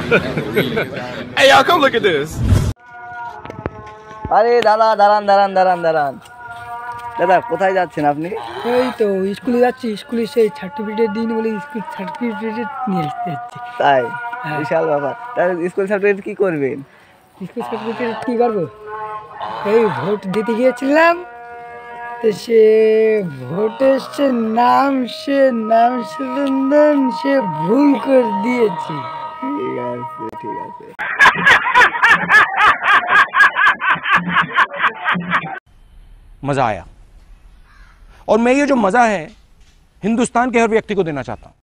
Hey, y'all, come look at this. আরে দাদা দাঁড়ান দাঁড়ান দাঁড়ান দাঁড়ান দাদা কোথায় যাচ্ছেন আপনি? এই তো স্কুলে যাচ্ছি, স্কুলে সেই সার্টিফিকেট দিন বলে স্কুল সার্টিফিকেট নিয়ে আসতে যাচ্ছি। তাই হ্যাঁ। বিশাল ব্যাপার। তাহলে স্কুল সার্টিফিকেট কি করবেন? স্কুল সার্টিফিকেট কী করবো, এই ভোট দিতে গিয়েছিলাম তো সে ভোটের নাম সুন্দর সে ভুল করে দিয়েছি। ঠিক আছে ঠিক আছে। मजा आया और मैं ये जो मजा है हिंदुस्तान के हर व्यक्ति को देना चाहता हूं।